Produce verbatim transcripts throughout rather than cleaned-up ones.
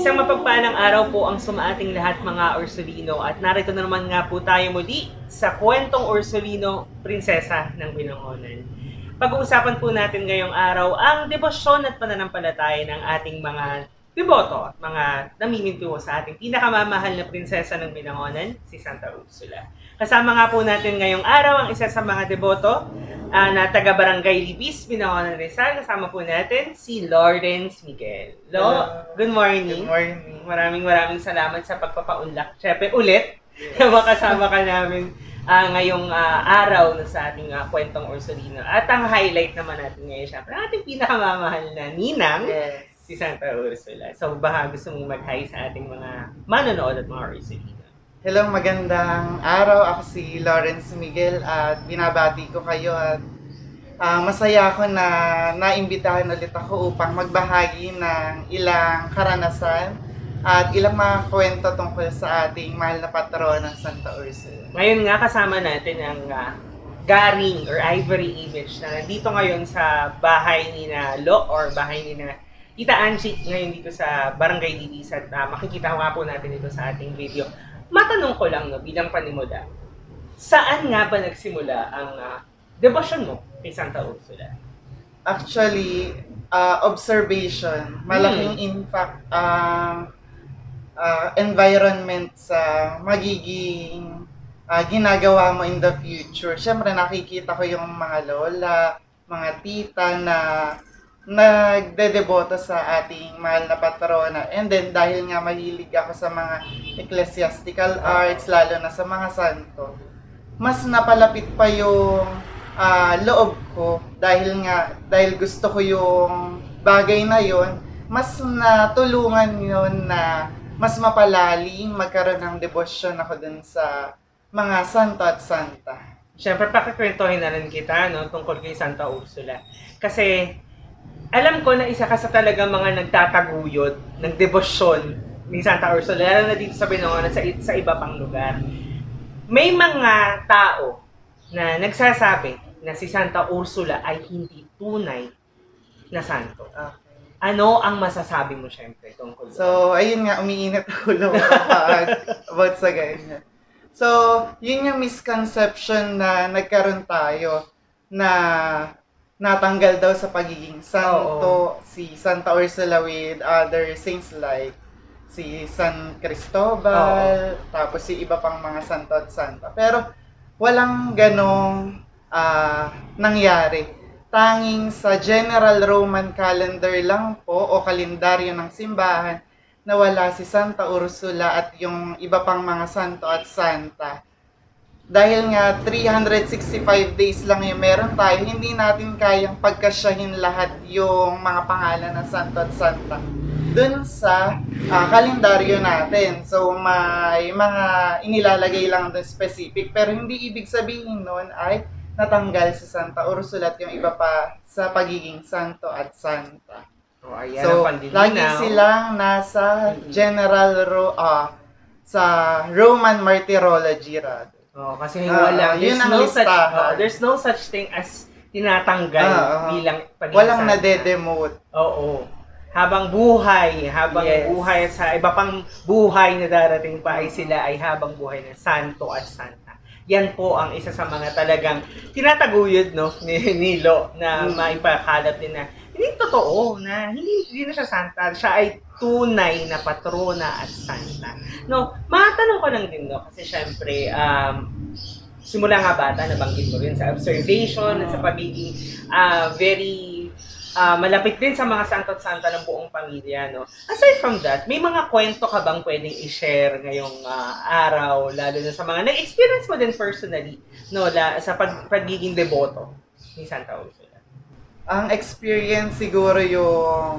Isang mapagpalang araw po ang sumaating lahat mga Ursulino at narito na naman nga po tayo muli sa kwentong Ursulino, Prinsesa ng Binangonan. Pag-uusapan po natin ngayong araw ang debosyon at pananampalataya ng ating mga deboto at mga namimintuho sa ating pinakamamahal na prinsesa ng Binangonan, si Santa Ursula. Kasama nga po natin ngayong araw ang isa sa mga deboto uh, na taga-barangay Libis, Binangonan Rizal. Kasama po natin si Lawrence Miguel. Lo, good morning. Good morning. Maraming maraming salamat sa pagpapaunlak. Siyempre ulit, na makasama ka namin uh, ngayong uh, araw na sa ating uh, kwentong Ursulino. At ang highlight naman natin ngayon, siyempre, ang ating pinakamamahal na ninang, Yes. si Santa Ursula. So baka gusto mong mag-hi sa ating mga manonood at mga Ursulino. Hello, magandang araw. Ako si Lawrence Miguel at binabati ko kayo at uh, masaya ako na naimbitahan ulit ako upang magbahagi ng ilang karanasan at ilang mga kwento tungkol sa ating mahal na patrona ng Santa Ursula. Ngayon nga kasama natin ang uh, garing or ivory image na nandito ngayon sa bahay ni na Lo or bahay ni na Tita Angie ngayon dito sa Barangay Libis at uh, makikita nga po natin ito sa ating video. Matanong ko lang no, bilang panimula, saan nga ba nagsimula ang uh, debosyon mo kay Santa Ursula? Actually, uh, observation, malaking Hmm. impact ang uh, environment sa magiging uh, ginagawa mo in the future. Siyempre, nakikita ko yung mga lola, mga tita na nagdedeboto sa ating mahal na patrona. And then, dahil nga mahilig ako sa mga ecclesiastical arts, lalo na sa mga santo, mas napalapit pa yung uh, loob ko dahil nga, dahil gusto ko yung bagay na yon, mas natulungan yon na mas mapalalim, magkaroon ng debosyon ako dun sa mga santo at santa. Siyempre, pakikwentuhin na rin kita no, tungkol kay Santa Ursula. Kasi, alam ko na isa ka sa talagang mga nagtataguyod ng debosyon ni Santa Ursula, lalo na dito sa Binangonan, sa, sa iba pang lugar. May mga tao na nagsasabi na si Santa Ursula ay hindi tunay na santo. Okay. Ano ang masasabi mo siyempre tungkol doon? So, ayun nga, umiinit ako ulo kapag about sa ganyan. So, yun yung misconception na nagkaroon tayo na natanggal daw sa pagiging santo, Oo. si Santa Ursula with other saints like si San Cristobal, tapos si iba pang mga santo at santa. Pero walang ganong uh, nangyari. Tanging sa General Roman Calendar lang po o kalendaryo ng simbahan na wala si Santa Ursula at yung iba pang mga santo at santa. Dahil nga three hundred sixty-five days lang yung meron tayo, hindi natin kayang pagkasyahin lahat yung mga pangalan ng santo at santa dun sa uh, kalendaryo natin. So may mga inilalagay lang dun specific, pero hindi ibig sabihin nun ay natanggal si Santa Ursula at yung iba pa sa pagiging santo at santa. Oh, ayan So, ang pandilinaw. lagi silang nasa general ro uh, sa Roman Martyrology rather. Oh, kasi Ah, wala, yun there's ang no such, listahan. oh, there's no such thing as tinatanggal Ah, ah. bilang pagiging Walang santa. nade-demote. Oo. Habang buhay, habang Yes. buhay sa iba pang buhay na darating pa ay sila ay habang buhay na santo at santa. Yan po ang isa sa mga talagang tinataguyod no ni Nilo na Mm. maipakalat din na hindi totoo na hindi, hindi na siya santa, siya ay tunay na patrona at santa. No, matanong ko lang din no kasi syempre um simula nga bata nabanggit mo rin sa observation at sa pagiging ah, very Ah, malapit din sa mga santo at santa ng buong pamilya, no? Aside from that, may mga kwento ka bang pwedeng i-share ngayong ah, araw, lalo na sa mga na-experience mo din personally, no, la, sa pag, pagiging deboto ni Santa Ursula? Ang experience siguro yung,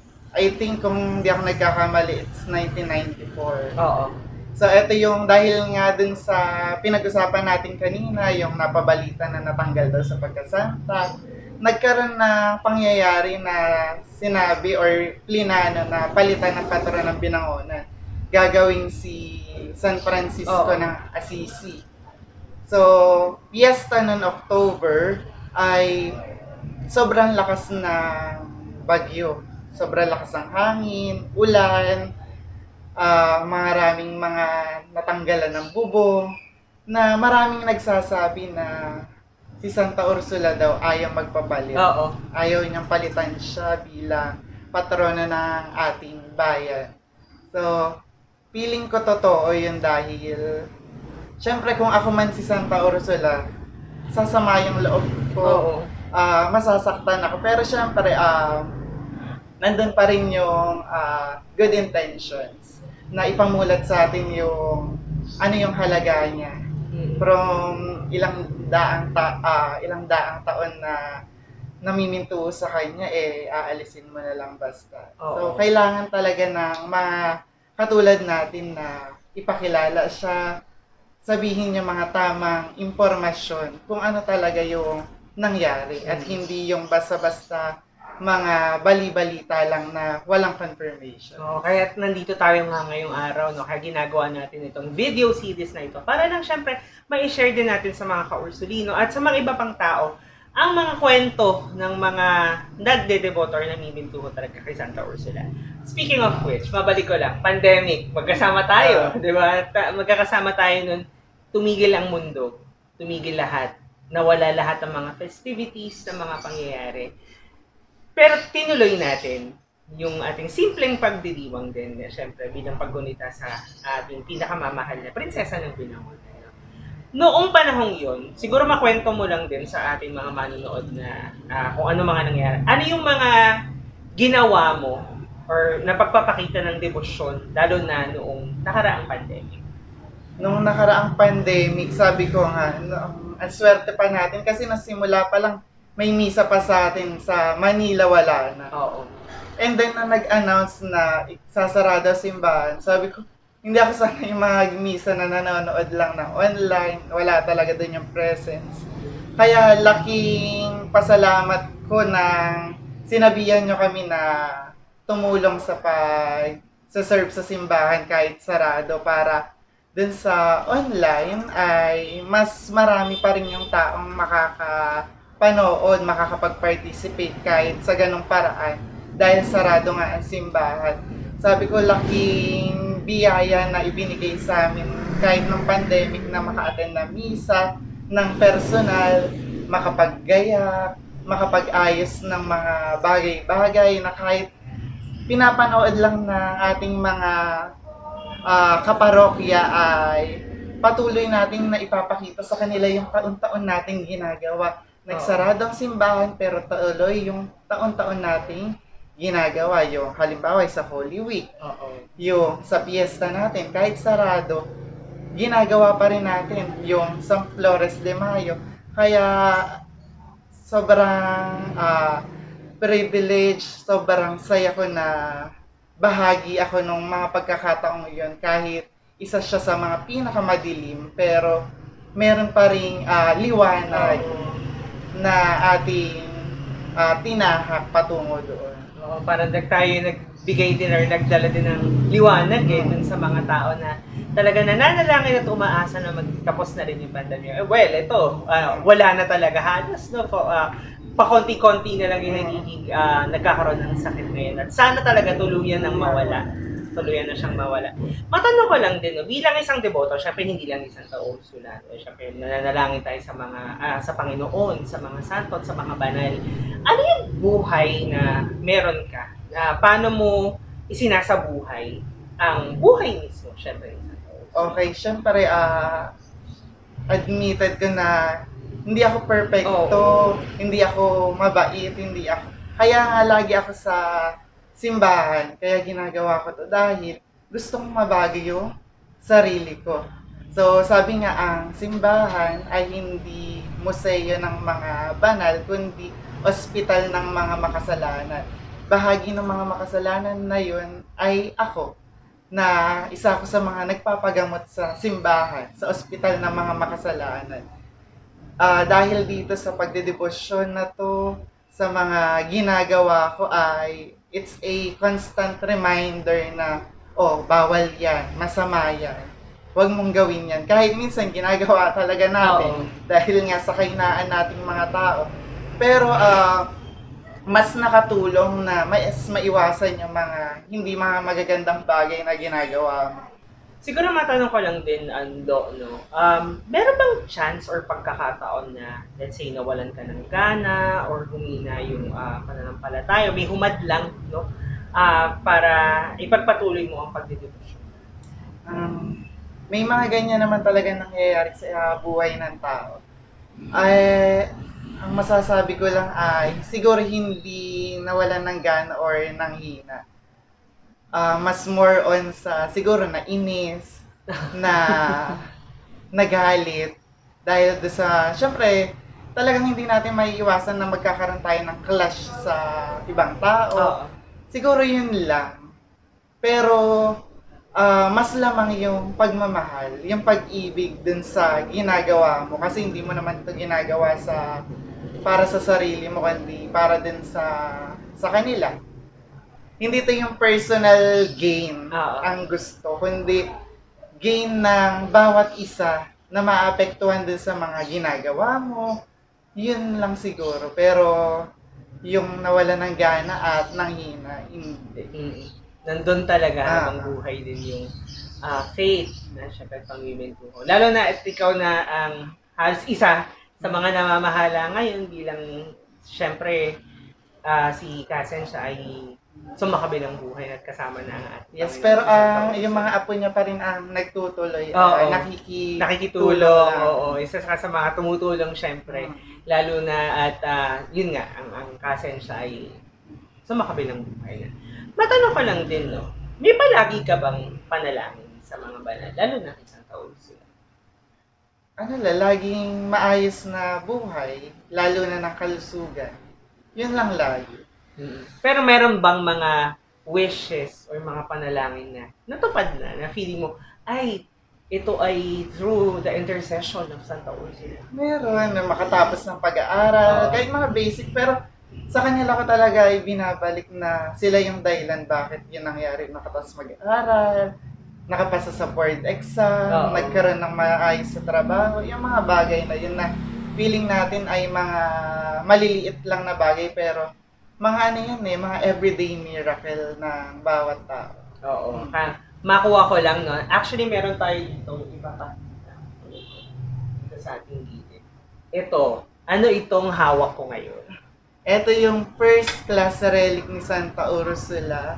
I think kung hindi ako nagkakamali, it's nineteen ninety-four. Oo. So, ito yung dahil nga dun sa pinag-usapan natin kanina, yung napabalita na natanggal daw sa pagkasanta, nagkaroon na pangyayari na sinabi or plinano na palitan ng patron ng Binangonan. Gagawing si San Francisco Oo. ng Assisi. So, piyesta noong October ay sobrang lakas na bagyo. Sobrang lakas ng hangin, ulan, ah, maraming mga natanggalan ng bubong, na maraming nagsasabi na si Santa Ursula daw ayaw magpapalit. Oo. Ayaw niyang palitan siya bilang patrona ng ating bayan. So, feeling ko totoo yun dahil syempre kung ako man si Santa Ursula, sasama yung loob ko, Oo. ah, masasaktan ako. Pero syempre, ah, nandun pa rin yung ah, good intentions na ipamulat sa atin yung ano yung halaga niya. Mm. From ilang daang ta ah, ilang daang taon na namiminto sa kanya, eh aalisin mo na lang basta. Oo. So kailangan talaga ng mga katulad natin na ipakilala siya, sabihin yung mga tamang impormasyon kung ano talaga yung nangyari at hindi yung basta-basta mga bali-balita lang na walang confirmation. Oo, kaya nandito tayo nga ngayong araw, no? Kaya ginagawa natin itong video series na ito para lang syempre ma-share din natin sa mga ka-Ursulino at sa mga iba pang tao ang mga kwento ng mga nagdedeboto or namimintuho talaga kay Santa Ursula. Speaking of which, mabalik ko lang, pandemic, magkasama tayo, di ba? Ta- magkakasama tayo nun, tumigil ang mundo, tumigil lahat, nawala lahat ng mga festivities, ng mga pangyayari. Pero tinuloy natin yung ating simpleng pagdiriwang din, eh, syempre bilang paggunita sa ating pinakamamahal na prinsesa ng Binangon. Noong panahong yun, siguro makwento mo lang din sa ating mga manonood na ah, kung ano mga nangyari. Ano yung mga ginawa mo or napagpapakita ng debosyon, lalo na noong nakaraang pandemic? Nung nakaraang pandemic, sabi ko nga, no, ang swerte pa natin kasi nasimula pa lang may misa pa sa atin sa Manila, wala na. Oo. And then, na nag-announce na sasarado simbahan, sabi ko, hindi ako sanay mag-misa na nanonood lang ng online. Wala talaga doon yung presence. Kaya laking pasalamat ko nang sinabihan nyo kami na tumulong sa pag sa serve sa simbahan kahit sarado para dun sa online ay mas marami pa rin yung taong makakapanood, makakapag-participate kahit sa ganong paraan dahil sarado nga ang simbahan. Sabi ko, laking biyaya na ibinigay sa amin kahit ng pandemic na maka-attend na misa, ng personal, makapag-gayak, makapag-ayos ng mga bagay-bagay na kahit pinapanood lang ng ating mga uh, kaparokya ay patuloy nating na ipapakita sa kanila yung taon-taon nating ginagawa. Nagsarado ang simbahan pero tuloy yung taon-taon nating ginagawa, yung halimbawa sa Holy Week, Oo. yung sa piyesta natin, kahit sarado, ginagawa pa rin natin yung San Flores de Mayo. Kaya sobrang uh, privilege, sobrang saya ko na bahagi ako nung mga pagkakataong yun kahit isa siya sa mga pinakamadilim pero meron pa ring uh, liwanag na ating uh, tinahak patungo doon. Oo, parang nag tayo nagbigay din or nagdala din ng liwanag eh, dun sa mga tao na talaga nananalangin at umaasa na magtapos na rin yung pandemya. Eh, well, ito, uh, wala na talaga halos, no? Po, uh, pakonti-konti na lang yung nagiging uh, nagkakaroon ng sakit ngayon. At sana talaga tuluyan ng mawala. Tuluyan na siyang mawala. Matanong ko lang din, no, bilang isang deboto, syempre hindi lang isang Ursula. Syempre nananalangin tayo sa mga uh, sa Panginoon, sa mga santo at sa mga banal. Ano yung buhay na meron ka? Uh, paano mo isinasabuhay ang buhay mismo, syempre? Okay, syempre, uh, admitted ko na hindi ako perfecto, Oh. hindi ako mabait, hindi ako... Kaya nga lagi ako sa simbahan, kaya ginagawa ko to dahil gusto kong mabago yung sarili ko. So, sabi nga, ang simbahan ay hindi museo ng mga banal, kundi ospital ng mga makasalanan. Bahagi ng mga makasalanan na yun ay ako, na isa ako sa mga nagpapagamot sa simbahan, sa ospital ng mga makasalanan. Uh, dahil dito sa pagdedebosyon na to, sa mga ginagawa ko ay it's a constant reminder na, oh, bawal yan, masama yan. Huwag mong gawin yan. Kahit minsan ginagawa talaga natin Oo. dahil nga sa kahinaan nating mga tao. Pero uh, mas nakatulong na mas maiwasan yung mga hindi mga magagandang bagay na ginagawa mo. Siguro matanong ko lang din, Ando, no? Um, meron bang chance or pagkakataon na, let's say, nawalan ka ng gana or humina yung uh, pananampalataya, may humadlang, no? Uh, para ipagpatuloy mo ang pagdedebosyon? Um, may mga ganyan naman talaga nangyayari sa uh, buhay ng tao. Ay, ang masasabi ko lang ay, siguro hindi nawalan ng gana or ng hina. Uh, mas more on sa siguro na inis, na nagalit dahil do sa, syempre, talagang hindi natin maiiwasan na magkakaroon tayo ng clash sa ibang tao. Oh. Siguro yun lang. Pero uh, mas lamang yung pagmamahal, yung pag-ibig dun sa ginagawa mo kasi hindi mo naman ito ginagawa sa para sa sarili mo kundi para din sa sa kanila. Hindi ito yung personal gain uh, ang gusto, kundi gain ng bawat isa na maapektuhan din sa mga ginagawa mo. Yun lang siguro. Pero yung nawala ng gana at nanghina, hindi. Mm-hmm. Nandun talaga ah, habang buhay din yung uh, faith na syempre pangmimintuho. Lalo na at ikaw na ang um, halos isa sa mga namamahala ngayon bilang syempre uh, si Kasen siya ay sumakabilang buhay at kasama na ang ating yes, pero ang uh, yung mga apo niya pa rin ang nagtutuloy, oh, uh, oh. nakiki nakikitulong, oo, isa sa mga tumutulong syempre, hmm. lalo na at uh, yun nga, ang, ang Kasen siya ay sumakabilang buhay na. Matanong ka lang din, no, may palagi ka bang panalangin sa mga banal, lalo na kay Santa Ursula? Ano la, laging maayos na buhay, lalo na ng kalusugan. Yun lang lagi. Hmm. Pero meron bang mga wishes or mga panalangin na natupad na, na feeling mo, ay, ito ay through the intercession of Santa Ursula? Meron, na makatapos ng pag-aaral, uh, kahit mga basic, pero sa kanila ko talaga ay binabalik na sila yung dahilan bakit yun nangyari, nakatapos mag-aaral, nakapasa sa board exam, uh, nagkaroon ng maayos sa trabaho, yung mga bagay na yun na feeling natin ay mga maliliit lang na bagay, pero mga ano yan eh, mga everyday miracle ng bawat tao. Oo. Hmm. Ha, makuha ko lang, no? Actually, meron tayo dito, iba pa. Dito sa ating gilid. Ito, ano itong hawak ko ngayon? Ito yung first class relic ni Santa Ursula.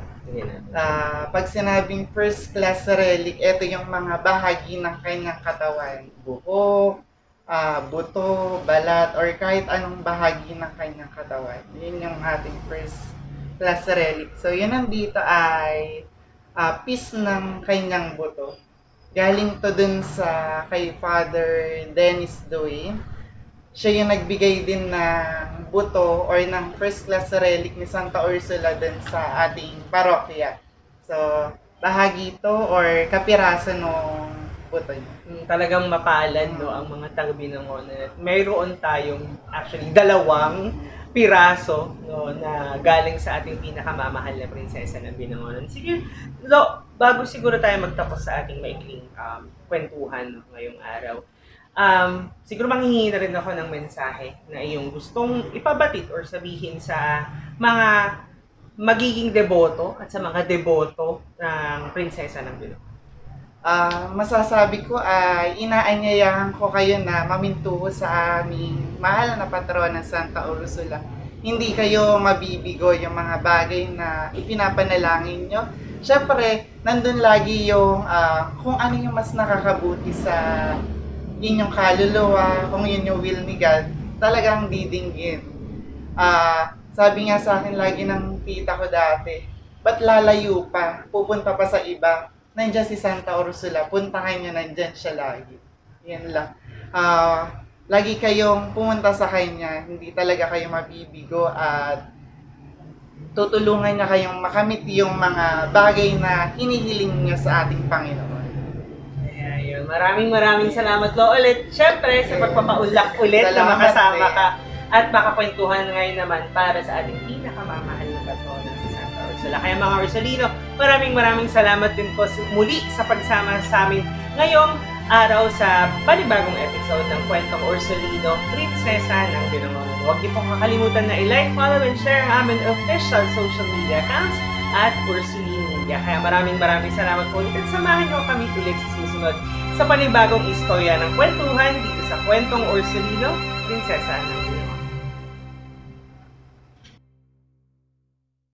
Uh, pag sinabing first class relic, ito yung mga bahagi ng kanyang katawan. Buhok, Uh, buto, balat, or kahit anong bahagi ng kanyang katawan. Yun yung ating first class relic. So, yun nandito ay uh, piece ng kanyang buto. Galing to dun sa kay Father Dennis Duane. Siya yung nagbigay din ng buto or ng first class relic ni Santa Ursula dun sa ating parokya. So, bahagi to or kapiraso nung buto niya. Talagang mapalad, no, ang mga taga-Binangonan. Mayroon tayong actually dalawang piraso, no, na galing sa ating pinakamamahal na prinsesa ng Binangonan. Sige, lo, bago siguro tayo magtapos sa ating maikling um, kwentuhan, no, ngayong araw, um, siguro manghihingi na rin ako ng mensahe na iyong gustong ipabatid or sabihin sa mga magiging deboto at sa mga deboto ng prinsesa ng Binangonan. Uh, masasabi ko ay inaanyayahan ko kayo na mamintuho sa aming mahal na patrona Santa Ursula. Hindi kayo mabibigo yung mga bagay na ipinapanalangin nyo. Siyempre, nandun lagi yung uh, kung ano yung mas nakakabuti sa inyong kaluluwa, kung yun yung will ni God, talagang didinggin. Uh, sabi nga sa akin lagi ng tita ko dati, ba't lalayo pa, pupunta pa sa iba? Nandiyan si Santa Ursula, puntahan nyo, nandiyan siya lagi. Yan lang. Uh, lagi kayong pumunta sa kanya, hindi talaga kayo mabibigo at tutulungan niya kayong makamit yung mga bagay na hinihiling niyo sa ating Panginoon. Ayan, yun. Maraming maraming salamat lo ulit. Siyempre, sa pagpapaulak ulit na makasama ka at makakwentuhan ngayon naman para sa ating pinakamamahal na patrona si Santa Ursula. Kaya mga Ursulino, maraming maraming salamat din po muli sa pagsama sa amin ngayong araw sa panibagong episode ng Kwentong Ursulino, Prinsesa ng Binangonan. Huwag niyo pong kakalimutan na i-like, follow, and share ang aming official social media accounts at Ursuline Media. Kaya maraming maraming salamat po ulit at samahan niyo kami ulit sa susunod sa panibagong istorya ng kwentuhan dito sa Kwentong Ursulino, Prinsesa ng